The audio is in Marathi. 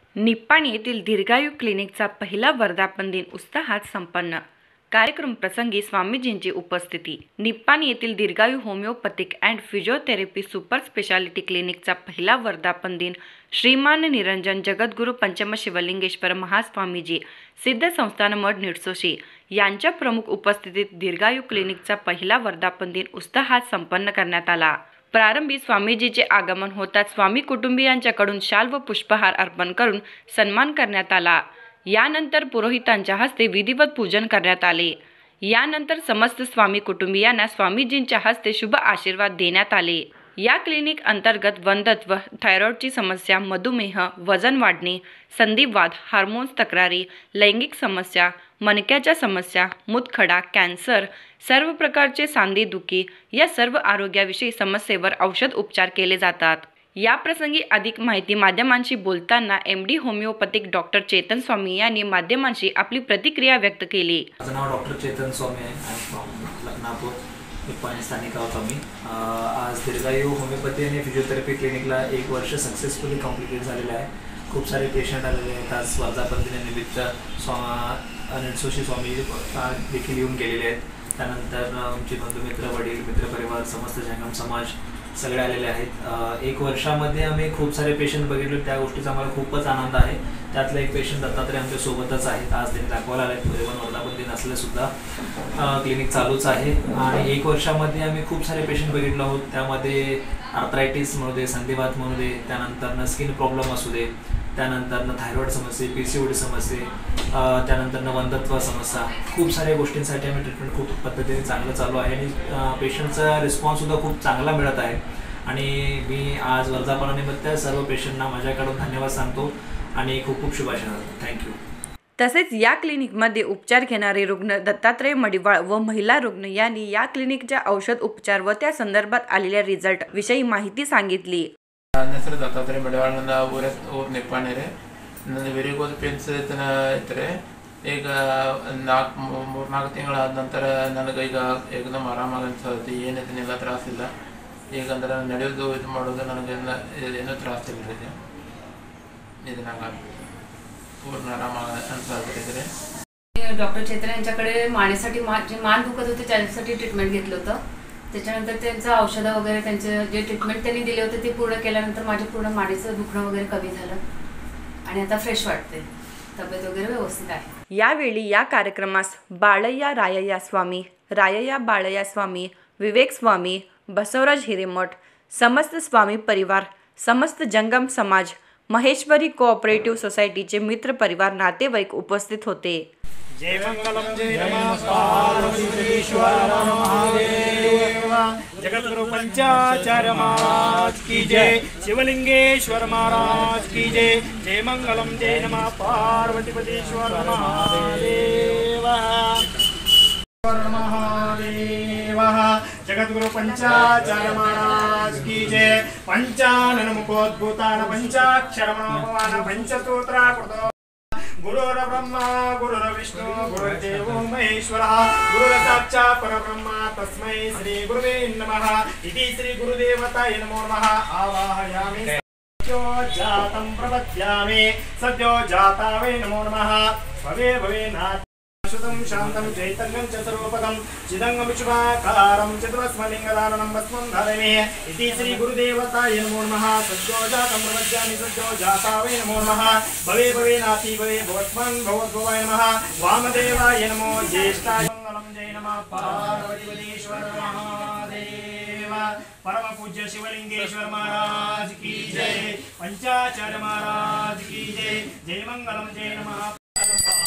निप्पाणी येथील दीर्घायू क्लिनिकचा पहिला वर्धापन दिन उत्साहात संपन्न। कार्यक्रम प्रसंगी स्वामीजींची उपस्थिती। निप्पाणी येथील Deerghayu homeopathic and physiotherapy super speciality क्लिनिकचा पहिला वर्धापन दिन श्रीमान निरंजन जगद्गुरू पंचम शिवलिंगेश्वर महास्वामीजी सिद्ध संस्थान मठ निडसोशी यांच्या प्रमुख उपस्थितीत दीर्घायू क्लिनिकचा पहिला वर्धापन दिन उत्साहात संपन्न करण्यात आला। प्रारंभी स्वामीजीचे आगमन होताच स्वामी कुटुंबियांच्याकडून शाल व पुष्पहार अर्पण करून सन्मान करण्यात आला। यानंतर पुरोहितांच्या हस्ते विधिवत पूजन करण्यात आले। यानंतर समस्त स्वामी कुटुंबियांना स्वामीजींच्या हस्ते शुभ आशीर्वाद देण्यात आले। या क्लिनिक अंतर्गत वंध्यत्व, थायरॉइडची समस्या, मधुमेह, वजन वाढणे, संधिवात, हार्मोन्स तक्रारी, लैंगिक समस्या, मणक्याच्या समस्या, मूतखडा, कॅन्सर, सर्व प्रकारचे सांधेदुखी या सर्व आरोग्याविषयी समस्येवर औषध उपचार केले जातात। या प्रसंगी अधिक माहिती माध्यमांशी बोलताना MD homeopathic doctor Chetan Swami यांनी माध्यमांशी आपली प्रतिक्रिया व्यक्त केली। माझं नाव डॉक्टर चेतन स्वामी आहे। लखनापूर निप्पाणी स्थानिक आहोत आम्ही। आज दीर्घायू होमिओपॅथी आणि फिजिओथेरपी क्लिनिकला 1 वर्ष सक्सेसफुली कंप्लीट झालेलं आहे। खूप सारे पेशंट आलेले आहेत। आज वर्धापन दिनानिमित्त निडसोशी स्वामी देखील येऊन गेलेले आहेत। त्यानंतर आमचे बंधुमित्र, वडील, मित्रपरिवार, समस्त जंगम समाज सगळे आलेले आहेत। 1 वर्षामध्ये आम्ही खूप सारे पेशंट बघितले, त्या गोष्टीचा आम्हाला खूपच आनंद आहे। त्यातला एक पेशंट दत्तात्रय आमच्या सोबतच आहेत। आज त्यांनी दाखवायला आले, वर्धापन दिन असलेसुद्धा क्लिनिक चालूच आहे। आणि 1 वर्षामध्ये आम्ही खूप सारे पेशंट बघितलो आहोत। त्यामध्ये आर्थरायटिस म्हणू दे, संधिवात म्हणू दे, त्यानंतर स्किन प्रॉब्लेम असू दे, त्यानंतर थायरॉइड समस्ये, PCOD समस्ये, त्यानंतर वंध्यत्व समस्या, खूप साऱ्या गोष्टींसाठी आम्ही ट्रीटमेंट खूप पद्धतीने चांगलं चालू आहे आणि पेशंटचा रिस्पॉन्ससुद्धा खूप चांगला मिळत आहे। आणि मी आज वर्धापनानिमित्त सर्व पेशंटना माझ्याकडून धन्यवाद सांगतो आणि खूप खूप शुभाशय देतो। थँक्यू। तसेच या क्लिनिकमध्ये उपचार घेणारे रुग्ण दत्तात्रय मडिवाळ व महिला रुग्ण यांनी या क्लिनिकच्या औषध उपचार व त्या संदर्भात आलेल्या रिझल्ट विषयी माहिती सांगितली। ನನ್ನ ಹೆಸರು ದತ್ತಾತ್ರೇಯ ಮಡಿವಾಳ, ನನ್ನ ಊರು ನಿಪ್ಪಾಣಿ ರೀ। ನನ್ನ ವೆರಿಗೋಸ್ ಪೇನ್ಸ್ ಇತ್ತು ಈಗ 3-4 ತಿಂಗಳಾದ ನಂತರ ನನಗೆ ಈಗ ಏಕದಮ್ ಆರಾಮಾಗಿ ಅನ್ಸತ್ತೆ। ಏನಿಲ್ಲ ತ್ರಾಸಿಲ್ಲ ಈಗ, ಅಂದ್ರೆ ನಡೆಯೋದು ಇದು ಮಾಡೋದು ನನಗೆ ಏನೂ ತ್ರಾಸಿಲ್ಲ ರೀ। ಇದು ನಂಗೆ पूर्ण आरामाಗಿ ಅನ್ಸತ್ತೆ ರೀ। डॉक्टर चेतन यांच्याकडे मानेसाठी मान दुखत होते त्यासाठी ट्रीटमेंट घेतलं होतं। त्याच्यानंतर त्यांचं औषधं वगैरे त्यांचे जे ट्रीटमेंट त्यांनी दिले होते ते पूर्ण केल्यानंतर माझे पूर्ण मानेचं दुखणं वगैरे कमी झालं आणि आता फ्रेश वाटते, तब्येत वगैरे व्यवस्थित आहे। यावेळी या कार्यक्रमास बाळय्या रायय्या स्वामी, रायय्या बाळय्या स्वामी, विवेक स्वामी, बसवराज हिरेमठ, समस्त स्वामी परिवार, समस्त जंगम समाज, महेश्वरी कोऑपरेटिव्ह सोसायटीचे मित्र परिवार, नातेवाईक उपस्थित होते। जय मंगलम, जय नमः पार्वतीश्वर महादेव। जगद्गुरु पंचाचार्य महाराज की जय, शिवलिंगेश्वर महाराज की जय। जय मंगलम, जय नमः पार्वतीश्वर महादेव। महादेव जगद्गुरु पंचाचार्य महाराज की जय। पंचानन मुखोद्भूतान पंचाक्षर मनोभवान पंचसूत्राकृतो गुरुर्ब्रह्मा गुरुर्विष्णु गुरुर्देवो महेश्वरः गुरुर्साक्षात् परब्रह्म तस्मै श्री गुरुवे नमः। इति श्री गुरुदेवताय नमो नमः। आवाहयामि सद्यो जातं प्रपद्यामि, सद्यो जातावे नमो नमः। भवे भवे नाथ शुद्धं शान्तं चैतन्यं च सर्वपदं चिदंगं शुभाकारं चतुरस्मलिङ्गधारणं भस्मं धारयामि। इति श्री गुरुदेवताय नमो नमः। सद्यो जातं प्रपद्यामि, सद्यो जातावे नमो नमः। भवे भवे नाथी भवे भवत्मन् भवद्भवाय नमः। वामदेवाय नमो ज्येष्ठाय मंगलम, जय नमः पार्वतीश्वर महादेव। परम पूज्य शिवलिंगेश्वर महाराज की जय, पंचाचार्य महाराज की जय। जय मंगलम, जय नमः।